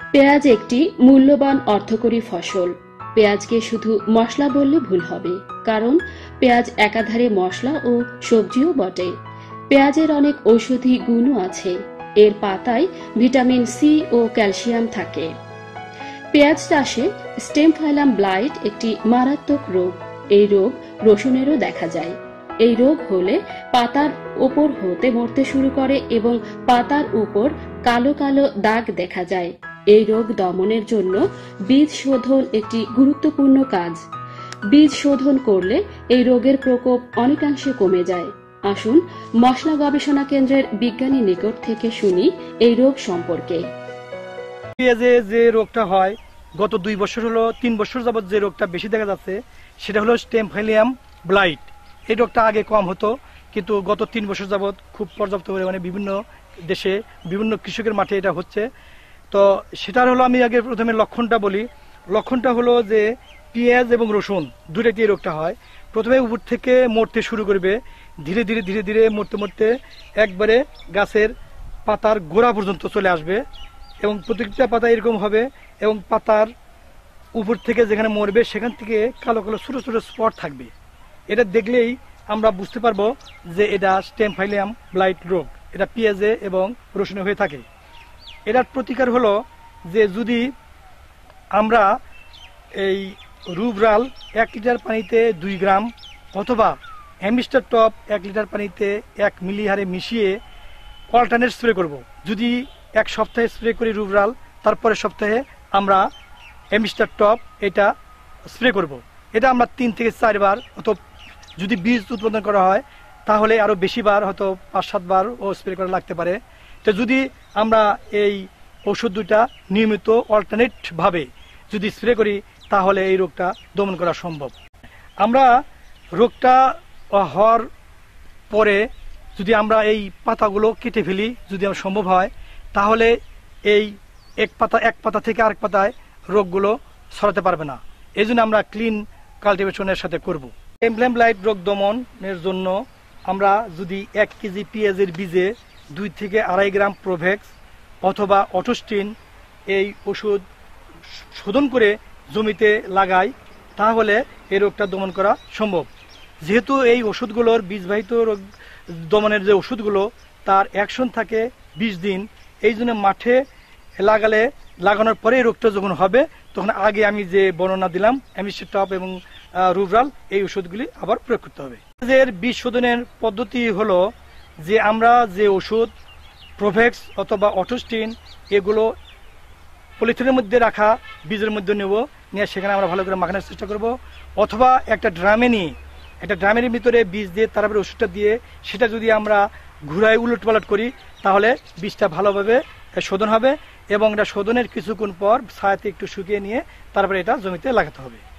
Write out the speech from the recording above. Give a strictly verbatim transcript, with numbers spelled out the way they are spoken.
পেঁয়াজ একটি মূল্যবান অর্থকরী ফসল। পেঁয়াজকে শুধু মশলা বললে ভুল হবে, কারণ পেঁয়াজ একাধারে মশলা ও সবজিও বটে। পেঁয়াজের অনেক ঔষধি গুণও আছে। এর পাতায় ভিটামিন সি ও ক্যালসিয়াম থাকে। পেঁয়াজ চাষে স্টেম ফাইলাম ব্লাইট একটি মারাত্মক রোগ। এই রোগ রসুনেরও দেখা যায়। এই রোগ হলে পাতার ওপর হতে মরতে শুরু করে এবং পাতার উপর কালো কালো দাগ দেখা যায়। এই রোগ দমনের জন্য বীজ শোধন একটি গুরুত্বপূর্ণ কাজ। বীজ শোধন করলে এই রোগের প্রকোপ অনেকাংশে কমে যায়। আসুন মশলা গবেষণা কেন্দ্রের বিজ্ঞানী নিকট থেকে শুনি এই রোগ সম্পর্কে। পেঁয়াজে যে রোগটা হয়, গত দুই বছর হলো তিন বছর যাবত যে রোগটা বেশি দেখা যাচ্ছে সেটা হলো স্টেম ফাইলিয়াম ব্লাইট। এই রোগটা আগে কম হতো, কিন্তু গত তিন বছর যাবত খুব পর্যাপ্ত পরিমাণে বিভিন্ন দেশে বিভিন্ন কৃষকের মাঠে এটা হচ্ছে। তো সেটার হলো আমি আগে প্রথমে লক্ষণটা বলি। লক্ষণটা হলো যে পেঁয়াজ এবং রসুন দুটোতে এই রোগটা হয়। প্রথমে উপর থেকে মরতে শুরু করবে, ধীরে ধীরে ধীরে ধীরে মরতে মরতে একবারে গাছের পাতার গোড়া পর্যন্ত চলে আসবে এবং প্রত্যেকটা পাতা এরকম হবে এবং পাতার উপর থেকে যেখানে মরবে সেখান থেকে কালো কালো ছোটো ছোটো স্পট থাকবে। এটা দেখলেই আমরা বুঝতে পারবো যে এটা স্টেম ফাইলিয়াম ব্লাইট রোগ। এটা পেঁয়াজে এবং রসুনে হয়ে থাকে। এটার প্রতিকার হলো যে যদি আমরা এই রুব্রাল এক লিটার পানিতে দুই গ্রাম অথবা অ্যামিস্টার টপ এক লিটার পানিতে এক মিলি হারে মিশিয়ে অল্টারনেট স্প্রে করব। যদি এক সপ্তাহে স্প্রে করি রুব্রাল, তারপরের সপ্তাহে আমরা অ্যামিস্টার টপ এটা স্প্রে করব। এটা আমরা তিন থেকে চারবার, অথবা যদি বীজ উৎপাদন করা হয় তাহলে আরও বেশিবার, হয়তো পাঁচ সাতবার ও স্প্রে করা লাগতে পারে। তো যদি আমরা এই ওষুধ দুটা নিয়মিত অল্টারনেটভাবে যদি স্প্রে করি তাহলে এই রোগটা দমন করা সম্ভব। আমরা রোগটা হওয়ার পরে যদি আমরা এই পাতাগুলো কেটে ফেলি, যদি আমার সম্ভব হয়, তাহলে এই এক পাতা এক পাতা থেকে আরেক পাতায় রোগগুলো ছড়াতে পারবে না। এই জন্য আমরা ক্লিন কাল্টিভেশনের সাথে করব। স্টেম ব্লাইট রোগ দমনের জন্য আমরা যদি এক কেজি পেঁয়াজের বীজে দুই থেকে আড়াই গ্রাম প্রোভেক্স অথবা অটোস্টিন এই ওষুধ শোধন করে জমিতে লাগাই, তাহলে এই রোগটা দমন করা সম্ভব। যেহেতু এই ওষুধগুলোর বীজবাহিত রোগ দমনের যে ওষুধগুলো তার অ্যাকশন থাকে বিশ দিন, এই জন্য মাঠে লাগালে লাগানোর পরে রোগটা যখন হবে তখন আগে আমি যে বর্ণনা দিলাম অ্যামিস্টার টপ এবং রুব্রাল এই ওষুধগুলি আবার প্রয়োগ করতে হবে। এর বীজ শোধনের পদ্ধতি হলো যে আমরা যে ওষুধ প্রোভেক্স অথবা অটোস্টিন এগুলো পলিথিনের মধ্যে রাখা বীজের মধ্যে নেব, নিয়ে সেখানে আমরা ভালো করে মাখানোর চেষ্টা করব, অথবা একটা ড্রামে নিয়ে একটা ড্রামের ভিতরে বীজ দিয়ে তারপরে ওষুধটা দিয়ে সেটা যদি আমরা ঘুরায় উলট পালট করি তাহলে বীজটা ভালোভাবে শোধন হবে এবং এটা শোধনের কিছুক্ষণ পর ছায়াতে একটু শুকিয়ে নিয়ে তারপরে এটা জমিতে লাগাতে হবে।